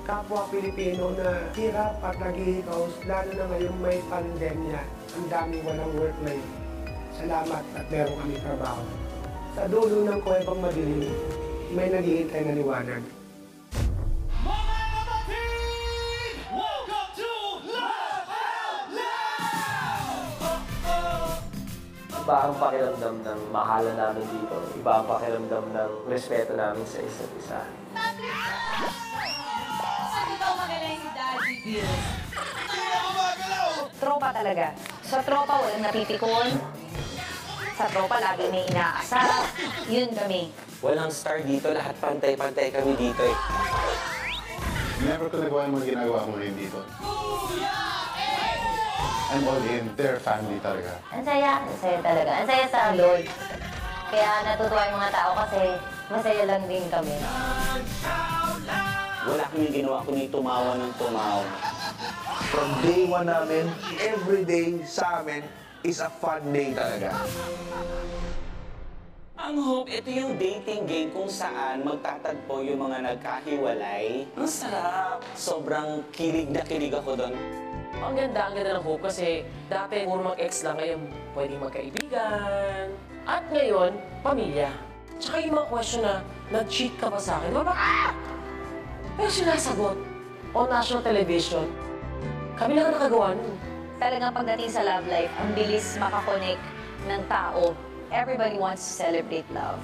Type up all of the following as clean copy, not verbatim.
kapwa Pilipino na hirap at naghihikaos, lalo na ngayong may pandemya. Ang daming walang work ngayon. Salamat at meron kami trabaho. Sa dulo ng kuwebang madilim, may naghihintay na liwanag. Mga kapatid! Welcome to Laugh Out Loud! Iba ang pakiramdam ng mahala namin dito. Iba ang pakiramdam ng respeto namin sa isa't isa. Sabi ko magaling si Daddy Bill. Tropa talaga. Sa tropa, walang napipikon. Sa tropa, lagi may inaasar. Yun kami. Walang star dito, lahat pantay-pantay kami dito eh. Never ko nagawa yung mga ginagawa ko ngayon dito. I'm all in. They're family talaga. Ang saya talaga. Ang saya sa Lord. Kaya natutuwa yung mga tao kasi masaya lang din kami. Wala kami ginawa kundi tumawa ng tumawa. From day one namin, every day sa amin is a fun day talaga. Ang Hope, ito yung dating game kung saan magtatagpo yung mga nagkahiwalay. Ang sarap! Sobrang kilig na kilig ako doon. Ang ganda ng Hope kasi dati puro mag-ex lang, ngayon pwedeng magkaibigan. At ngayon, pamilya. Tsaka yung mga question na, nag-cheat ka ba sa akin? Diba? Pero sinasagot on national television. Kami lang nakagawa nun. Talagang pagdating sa love life, ang bilis makakonect ng tao. Everybody wants to celebrate love.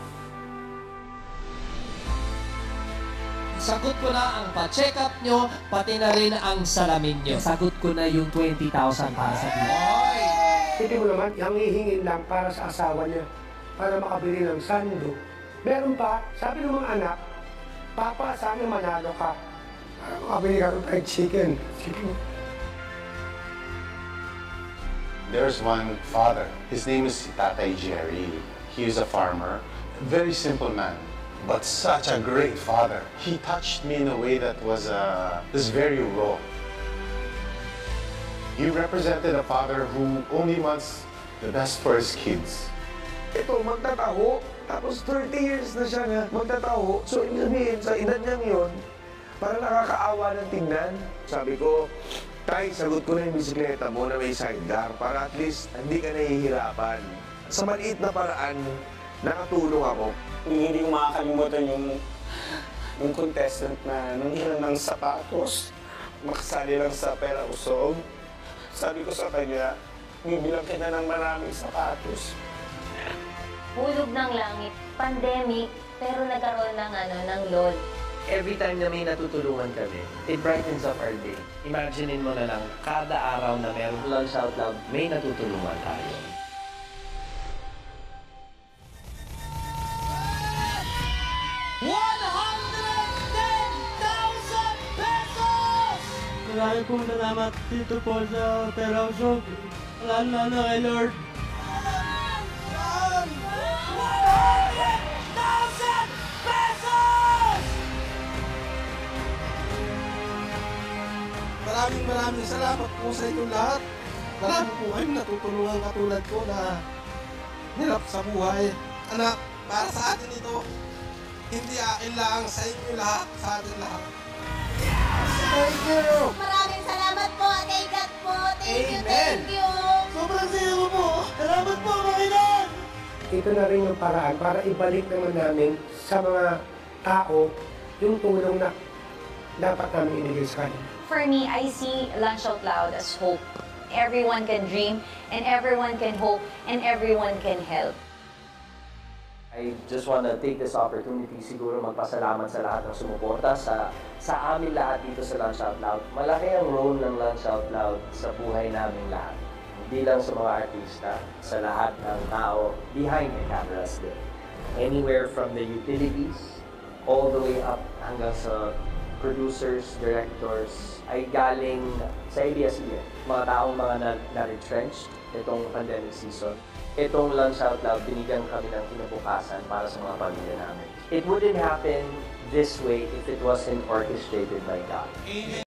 Sagot ko na ang pa-check up nyo, pati na rin ang salamin nyo. Sagot ko na yung 20,000 para sa bill. Hindi mo naman, yung hihingin lang para sa asawa niya, para makabili ng sando. Meron pa, sabi ng mga anak, Papa, sana manalo ka. Para makabili ka ng fried chicken. Sige. There's one father. His name is Tatay Jerry. He is a farmer. Very simple man, but such a great father. He touched me in a way that was very raw. He represented a father who only wants the best for his kids. Ito, magtataho. Tapos 30 years na siya nga magtataho. So, ibig sabihin, sa edad niyang yun, parang nakakaawa ng tingnan. Sabi ko, Tay, sagot ko na yung bisikleta mo na may sidecar para at least hindi ka nahihirapan. Sa maliit na paraan, nakatulong ako. Hindi ko makakalimutan yung contestant na nangilan ng sapatos, makasali lang sa pera usog. Sabi ko sa kanya, bibilang kita ng maraming sapatos. Hulog ng langit, pandemic, pero nagkaroon ng load. Every time na may natutulungan kami, it brightens up our day. Imaginein mo na lang, kada araw na meron Lunch Out Loud, may natutulungan tayo. Maraming pong salamat dito po sa Pera Usog. Lalo na kay Lord. Maraming salamat po sa inyong lahat. Marami po kayong natutulungan katulad ko na hirap sa buhay. Anak, para sa atin ito, hindi akin lang, sa inyo lahat, sa atin lahat. Thank you! Maraming salamat po, kay God po. Thank you, thank you. Sobrang saya ko po. Salamat po, Panginoon! Ito na rin yung paraan para ibalik naman namin sa mga tao yung tulong na dapat namin ibigay sa kanila. For me, I see Lunch Out Loud as hope. Everyone can dream, and everyone can hope, and everyone can help. I just want to take this opportunity siguro magpasalamat sa lahat ng sumuporta sa amin lahat dito sa Lunch Out Loud. Malaki ang role ng Lunch Out Loud sa buhay namin lahat. Hindi lang sa mga artista, sa lahat ng tao behind the cameras din. Anywhere from the utilities, all the way up hanggang sa producers, directors, ay galing sa ABS-CBN. Mga taong na-retrenched itong pandemic season. Itong Lunch Out Loud, binigyan kami ng kinabukasan para sa mga pamilya namin. It wouldn't happen this way if it wasn't orchestrated by God.